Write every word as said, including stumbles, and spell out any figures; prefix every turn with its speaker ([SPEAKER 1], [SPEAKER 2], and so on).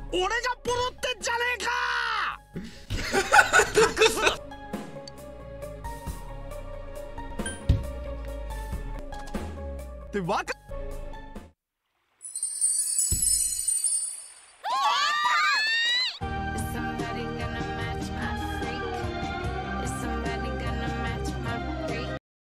[SPEAKER 1] 俺がポロってんじゃねえか。隠すなってわか